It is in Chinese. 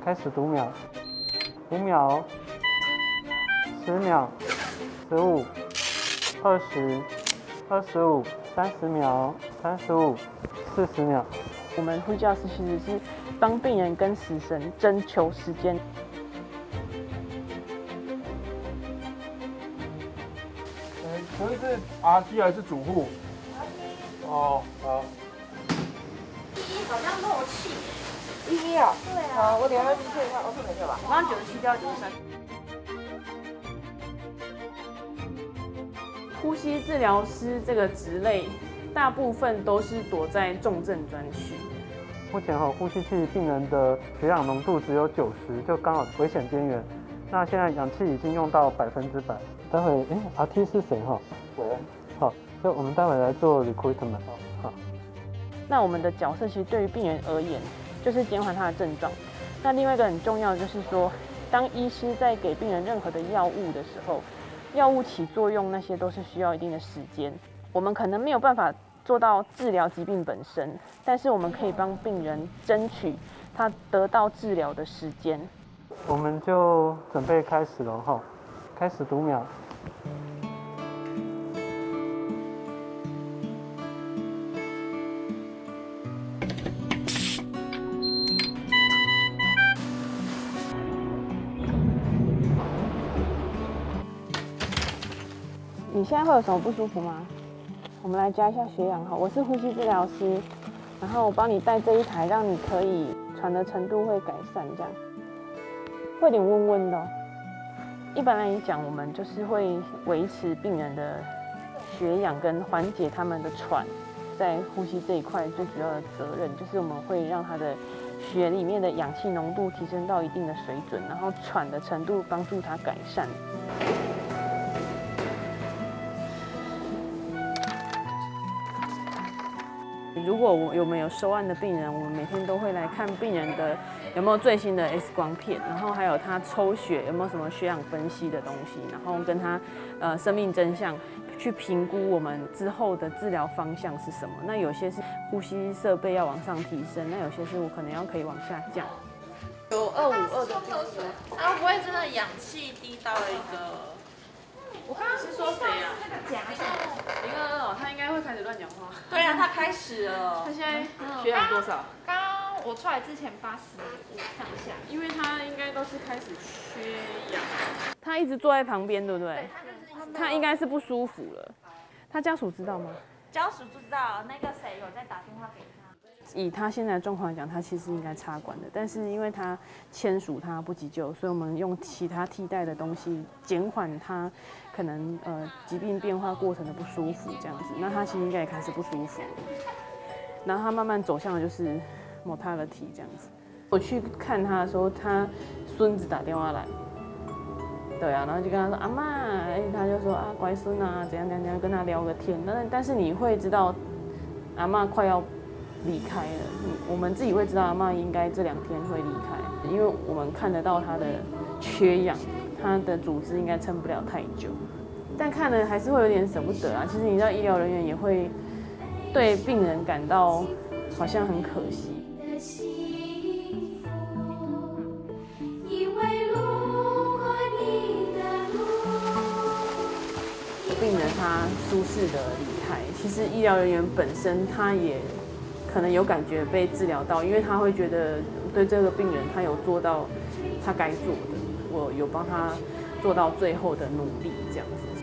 开始读秒，5秒、10秒、15、20、25、30秒、35、40秒。 我们呼吸教师其实是帮病人跟死神征求时间。 请问是 RT 还是主护？ RT。 哦，好。 好像漏气。 11啊？ 对啊。 好，我等一下去测一下，我没有吧？ 我刚刚97掉93。 呼吸治疗师这个职类，大部分都是躲在重症专区。 目前呼吸器病人的血氧浓度只有90，就刚好危险边缘。那现在氧气已经用到100%。待会RT 是谁喂。 好，所以我们待会来做 recruitment。好。 那我们的角色其实对于病人而言，就是减缓他的症状。那另外一个很重要的就是说，当医师在给病人任何的药物的时候，药物起作用那些都是需要一定的时间。我们可能没有办法做到治疗疾病本身，但是我们可以帮病人争取他得到治疗的时间。 我们就准备开始了哈，开始读秒。 你现在会有什么不舒服吗？我们来加一下血氧哈。我是呼吸治疗师，然后我帮你带这一台，让你可以喘的程度会改善，这样会有点温温的哦。一般来讲，我们就是会维持病人的血氧跟缓解他们的喘，在呼吸这一块最主要的责任就是我们会让他的血里面的氧气浓度提升到一定的水准，然后喘的程度帮助他改善。如果我们有收案的病人，我们每天都会来看病人的有没有最新的 X 光片，然后还有他抽血有没有什么血氧分析的东西，然后跟他生命真相去评估我们之后的治疗方向是什么。那有些是呼吸设备要往上提升，那有些是我可能可以往下降。 有252的。 他会不会真的氧气低到了一个？ 我刚刚是说谁啊？ 那个夹子。 林2哦，他应该会开始乱讲话。 对啊，他开始了。 他现在血氧多少？ 刚刚我出来之前85上下， 因为他应该都是开始缺氧，他一直坐在旁边，对不对？他应该是不舒服了。他家属知道吗？ 家属不知道，那个谁有在打电话给他。 以他现在的状况来讲，他其实应该插管的，但是因为他签署他不急救，所以我们用其他替代的东西减缓他可能疾病变化过程的不舒服这样子。那他其实应该也开始不舒服，然后他慢慢走向的就是 mortality 这样子。我去看他的时候，他孙子打电话来，对啊，然后就跟他说阿嬷，他就说啊乖孙啊怎样怎样怎样，跟他聊个天。但是你会知道阿嬷快要离开了，我们自己会知道阿嬷应该这2天会离开，因为我们看得到她的缺氧，她的组织应该撑不了太久。但看了还是会有点舍不得啊。其实你知道，医疗人员也会对病人感到好像很可惜。病人他舒适的离开，其实医疗人员本身他也可能有感觉被治疗到，因为他会觉得对这个病人他有做到他该做的，我有帮他做到最后的努力这样子。